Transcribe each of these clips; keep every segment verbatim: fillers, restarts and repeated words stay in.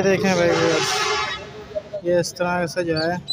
ये देखें भाई, ये इस तरह से जो है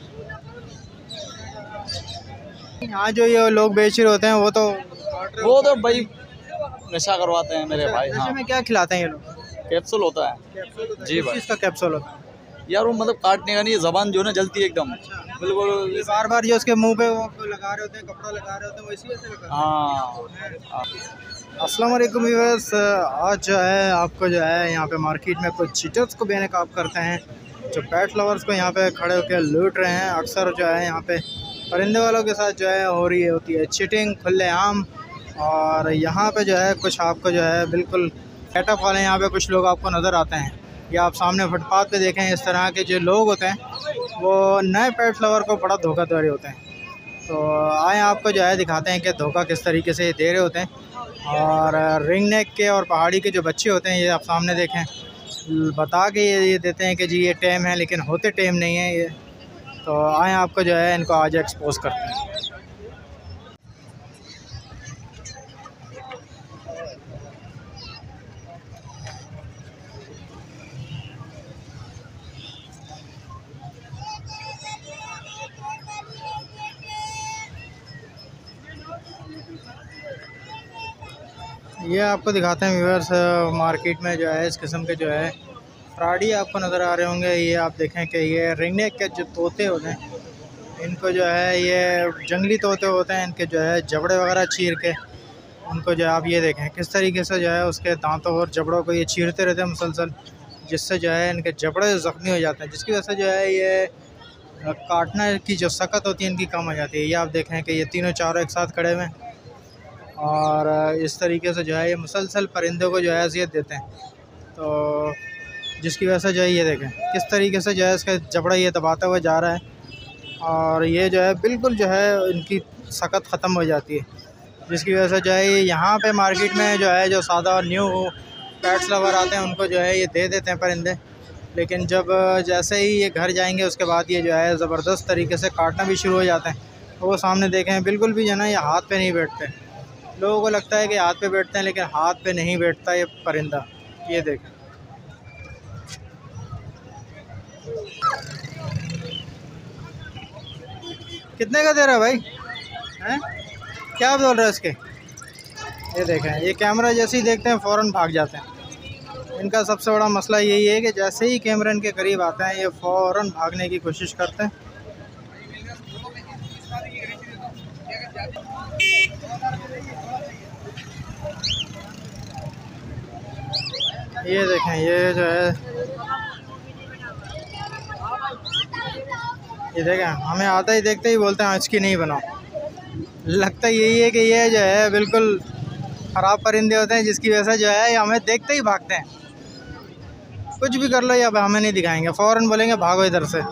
यहाँ जो ये लोग बेच रहे होते हैं वो तो वो तो भाई नशा करवाते हैं मेरे भाई। नशे हाँ, में क्या खिलाते हैं ये लोग? कैप्सूल होता है जी भाई। इसका कैप्सूल होता है यार वो मतलब काटने का नहीं, जबान जो है ना जलती है एकदम बिल्कुल। बार बार जो उसके मुंह पे वो लगा रहे होते हैं, कपड़ा लगा रहे होते हैं, वो इसी वजह से लगा रहे हाँ। हैं। अस्सलाम वालेकुम व्यूअर्स, आज जो है आपको जो है यहाँ पे मार्केट में कुछ चीटर्स को बेनकाब करते हैं जो पेट लवर्स को यहाँ पे खड़े होकर लूट रहे हैं। अक्सर जो है यहाँ पे परिंदे वालों के साथ जो है हो रही होती है चीटिंग खुलेआम। और यहाँ पे जो है कुछ आपको जो है बिल्कुल सेटअप वाले यहाँ पे कुछ लोग आपको नज़र आते हैं। ये आप सामने फुटपाथ पे देखें, इस तरह के जो लोग होते हैं वो नए पेट लवर को बड़ा धोखाधड़ी होते हैं। तो आए आपको जो है दिखाते हैं कि धोखा किस तरीके से दे रहे होते हैं। और रिंग नेक के और पहाड़ी के जो बच्चे होते हैं ये आप सामने देखें, बता के ये ये देते हैं कि जी ये टेम है, लेकिन होते टेम नहीं है ये। तो आए आपको जो है इनको आज एक्सपोज करते हैं। ये आपको दिखाते हैं व्यूअर्स, मार्केट में जो है इस किस्म के जो है फ्राडी आपको नज़र आ रहे होंगे। ये आप देखें कि ये रिंगनेक के जो तोते होते हैं इनको जो है ये जंगली तोते होते हैं, इनके जो है जबड़े वगैरह चीर के उनको जो है आप ये देखें किस तरीके से जो है उसके दांतों और जबड़ों को ये चीरते रहते हैं मुसलसल, जिससे जो है इनके जबड़े ज़ख्मी हो जाते हैं, जिसकी वजह से जो है ये काटने की जो सकत होती है इनकी कम हो जाती है। ये आप देखें कि ये तीनों चारों एक साथ खड़े हुए हैं और इस तरीके से जो है ये मुसलसल परिंदों को जो है अज़ियत देते हैं। तो जिसकी वजह से जो है ये देखें किस तरीके से जो है इसका जबड़ा ये दबाता हुआ जा रहा है और ये जो है बिल्कुल जो है इनकी सकत ख़त्म हो जाती है, जिसकी वजह से जो है यहाँ पे मार्केट में जो है जो सादा और न्यू पेट्स लवर आते हैं उनको जो है ये दे देते हैं परिंदे। लेकिन जब जैसे ही ये घर जाएंगे उसके बाद ये जो है ज़बरदस्त तरीके से काटना भी शुरू हो जाते हैं। तो वो सामने देखें बिल्कुल भी जो है ना ये हाथ पे नहीं बैठते। लोगों को लगता है कि हाथ पे बैठते हैं, लेकिन हाथ पे नहीं बैठता ये परिंदा। ये देखें कितने का दे रहा है भाई, हैं क्या बोल रहा है इसके? ये देखें ये कैमरा जैसे ही देखते हैं फ़ौरन भाग जाते हैं। इनका सबसे बड़ा मसला यही है कि जैसे ही कैमरा इनके करीब आता है ये फ़ौरन भागने की कोशिश करते हैं। ये देखें ये जो है ये देखें हमें आता ही देखते ही बोलते हैं आज की नहीं बनाओ। लगता यही है कि ये जो है बिल्कुल ख़राब परिंदे होते हैं, जिसकी वजह से जो है हमें देखते ही भागते हैं। कुछ भी कर लो या हमें नहीं दिखाएंगे, फ़ौरन बोलेंगे भागो इधर से।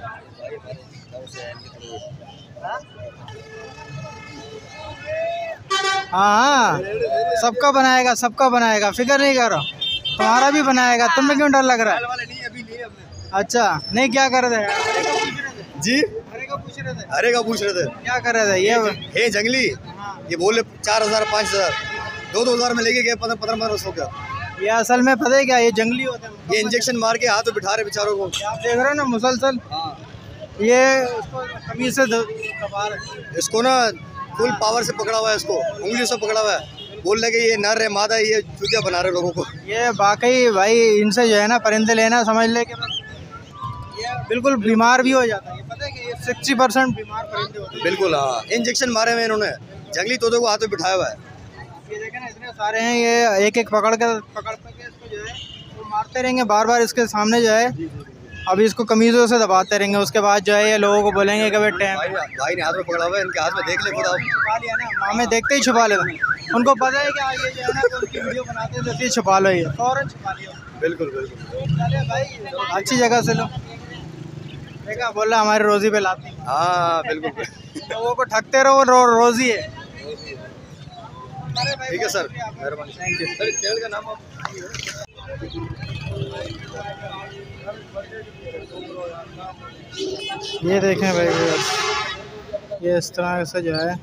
हाँ सबका बनाएगा, सबका बनाएगा, फिक्र नहीं करो, तुम्हारा भी बनाएगा। तुम्हें क्यों डर लग रहा है? अच्छा नहीं, क्या कर रहे थे जी? हरे का पूछ रहे थे। हरे का पूछ रहे थे, क्या कर रहे थे? ये हे जंगली, ये बोले चार हजार पाँच हजार दो दो हजार में लेके गए, पंद्रह पंद्रह पंद्रह सौ का। ये असल में पता है क्या, ये जंगली होते हैं। ये इंजेक्शन मार के हाथ में बिठा रहे बेचारों को। आप देख रहे हो ना मुसलसल। हाँ। ये उसको कमीज से दबा रहे, इसको ना फुल पावर से पकड़ा हुआ है, इसको उंगलियों से पकड़ा हुआ है। बोल रहे कि ये नर है मादा है, ये चूतिया बना रहे लोगों को। ये वाकई भाई इनसे जो है ना परिंदे लेना समझ ले कि बस ये बिल्कुल बीमार भी हो जाता है। ये पता है कि ये सिक्सटी परसेंट बीमार परिंदे होते हैं। बिल्कुल हाँ, इंजेक्शन मारे हुए इन्होंने, जंगली तोते को हाथ में बिठाया हुआ है। ये देखें ना इतने सारे हैं, ये एक एक पकड़ कर पकड़ के इसको जो है वो मारते रहेंगे बार बार इसके सामने जो है। अभी इसको कमीज़ों से दबाते रहेंगे, उसके बाद जो है ये लोगों को बोलेंगे कि भाई टाइम भाई, भाई ने हाथ में पकड़ा हुआ है, इनके हाथ में देख ले खुद आप। छुपा लिया ना, हमें देखते ही छुपा लेते। उनको पता है कि ये जो है ना तो उनकी वीडियो बनाते हैं तो फिर छुपा लो, ये फ़ौरन छुपा लिया। बिल्कुल बिल्कुल। चले भाई अच्छी जगह से लो, देखा बोल रहा हमारी रोज़ी पे लाती। हाँ बिल्कुल। लोगों को ठगते रहो, रो, रोज़ी है। ठीक है सर, मेहरबानी। थैंक यू सर चैनल का नाम आप? ये देखें भाई, ये इस तरह से जो है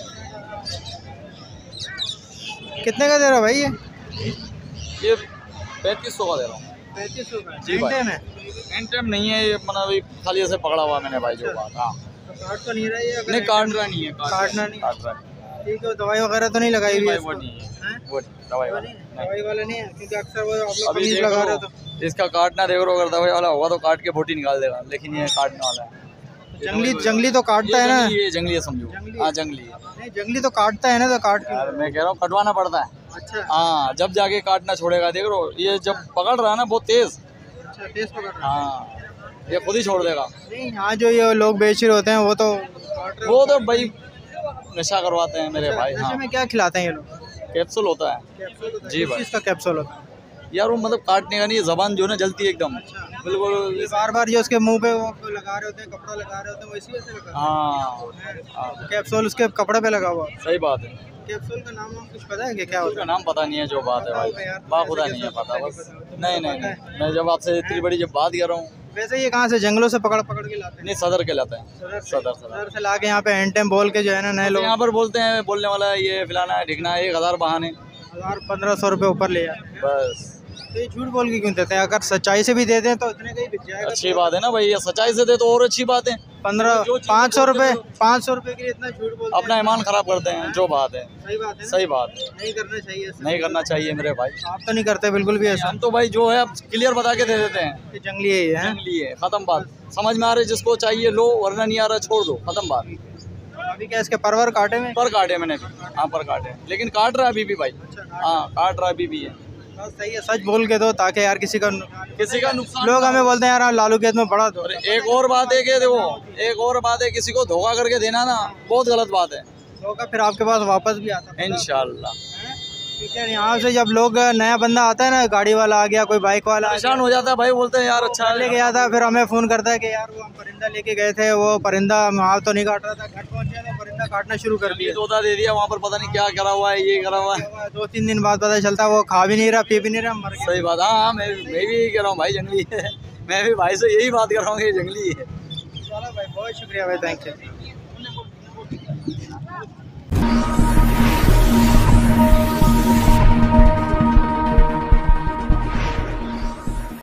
कितने का दे रहा भाई? ये ये पैंतीस सौ का दे रहा हूँ। पैंतीस सौ का जी भाई। एंड में एंड टाइम नहीं है ये, मतलब अभी खाली ऐसे पकड़ा हुआ मैंने भाई जो बात। हाँ तो काट तो नहीं रहा है ये? अगर नहीं काट रहा नहीं है, काटना नहीं। काट रहा नहीं ठीक है, दवाई वगैरह तो नहीं लगाई हुई है है। वो इसको? नहीं है, हैं? वो नहीं, दवाई वाला नहीं। दवाई वाला नहीं है, क्योंकि अक्सर वो आप लोग अभी कमीज देख लगा रहे लो, हो तो इसका काटना देखो, अगर दवाई वाला होगा तो काट के बोटी निकाल देगा, लेकिन ये काटने वाला है। जंगली जंगली तो काटता है ना। ये जंगली है समझो। जंगली। हाँ जंगली है नहीं, जंगली तो काटता है ना, तो काट यार, क्यों? मैं कह रहा हूँ कटवाना पड़ता है। अच्छा हाँ जब जाके काटना छोड़ेगा, देख लो ये जब पकड़ रहा है ना बहुत तेज। अच्छा, टेस्ट पकड़ रहा है। हाँ ये खुद ही छोड़ देगा। नहीं, यहाँ जो ये लोग बेच रहे होते हैं वो तो काट रहे वो होते तो भाई नशा करवाते हैं मेरे हैं। भाई। नशे हाँ में क्या खिलाते हैं ये लोग? कैप्सूल होता है। कैप्सूल होता है? जी किस भाई। चीज़ का कैप्सूल होता है? यार वो मतलब काटने का नहीं, जबान जो है ना जलती है एकदम बिल्कुल। ये बार बार जो उसके मुंह पे वो लगा रहे होते हैं, कपड़ा लगा रहे होते हैं, वो इसी वजह से लगा हाँ हैं। कैप्सूल उसके कपड़े पे लगा हुआ है। सही बात है। कैप्सूल का नाम वाम कुछ पता है कि क्या उसका होता है? नाम पता नहीं है जो बात है भाई, बाखुदा नहीं है पता बस। नहीं नहीं नहीं, मैं जब आपसे इतनी बड़ी जब बात कर रहा हूँ। वैसे ये कहाँ से जंगलों से पकड़ पकड़ के लाते हैं? नहीं सदर के लाते हैं। सदर से सदर सदर सदर से ला के यहाँ पे एंड टाइम बोल के जो है ना नए लोग यहाँ पर बोलते हैं, बोलने वाला है ये फिलाना है ढिकना है, एक हजार बहाने हजार पंद्रह सौ रुपये ऊपर ले जाते हैं। बस। तो ये झूठ बोल के क्यों देते हैं? अगर सच्चाई से भी दे दें तो इतने का ही बिक जाएगा। अच्छी बात है ना भाई, ये सच्चाई से दे तो और अच्छी बात है। पंद्रह पाँच सौ रुपये पाँच सौ रुपये के लिए इतना झूठ बोलते अपना हैं। ईमान खराब करते हैं जो बात है। सही बात है ना? सही बात है, नहीं करना चाहिए ऐसा। नहीं करना चाहिए मेरे भाई। आप तो नहीं करते बिल्कुल भी ऐसा हम तो भाई जो है अब क्लियर बता के दे देते हैं कि जंगली है ये है। जंगली है, खत्म बात। समझ में आ रहा है, जिसको चाहिए लो, वरना नहीं आ रहा छोड़ दो, खत्म बात। अभी क्या इसके परवर काटे में? पर काटे मैंने भी, हाँ पर काटे, लेकिन काट रहा है अभी भी भाई। हाँ काट रहा है अभी भी है। बस सही है, सच बोल के दो ताकि यार किसी का किसी का नुकसान। लोग हमें बोलते हैं यार लालू खेत में बड़ा दो। और एक और बात है कि देखो, एक और बात है, किसी को धोखा करके देना ना बहुत गलत बात है। लोग का फिर आपके पास वापस भी आता है। इंशाल्लाह। ठीक है, यहाँ से जब लोग नया बंदा आता है ना, गाड़ी वाला आ गया, कोई बाइक वाला आ गया, परेशान हो जाता है भाई, बोलते हैं यार अच्छा लेके आता है, फिर हमें फ़ोन करता है कि यार वो हम परिंदा लेके गए थे, वो परिंदा वहाँ तो नहीं काट रहा था, घर पहुँचे तो परिंदा काटना शुरू कर दिया। तोता दे दिया वहाँ पर, पता नहीं क्या करा हुआ है, ये करा हुआ है। दो तीन दिन बाद पता चलता वो खा भी नहीं रहा, पी भी नहीं रहा, मर गया। सही बात। हाँ हाँ, मैं मैं भी यही कह रहा हूँ भाई, जंगली है। मैं भी भाई से यही बात कर रहा हूँ कि जंगली है। चलो भाई, बहुत शुक्रिया भाई, थैंक यू।